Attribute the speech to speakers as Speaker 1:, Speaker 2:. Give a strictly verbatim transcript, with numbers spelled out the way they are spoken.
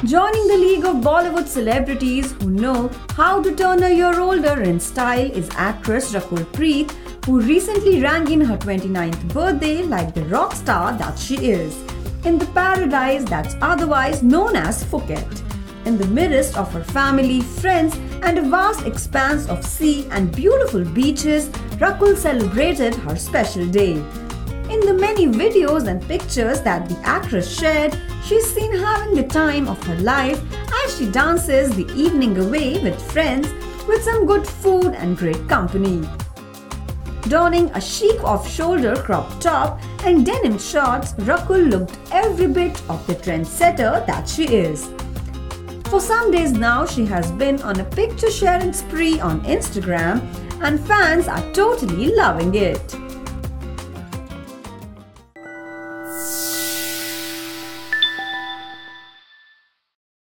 Speaker 1: Joining the league of Bollywood celebrities who know how to turn a year older in style is actress Rakul Preet, who recently rang in her twenty-ninth birthday like the rock star that she is, in the paradise that's otherwise known as Phuket. In the midst of her family, friends, and a vast expanse of sea and beautiful beaches, Rakul celebrated her special day. In the many videos and pictures that the actress shared, she's seen having the time of her life as she dances the evening away with friends with some good food and great company. Donning a chic off-shoulder crop top and denim shorts, Rakul looked every bit of the trendsetter that she is. For some days now, she has been on a picture sharing spree on Instagram, and fans are totally loving it.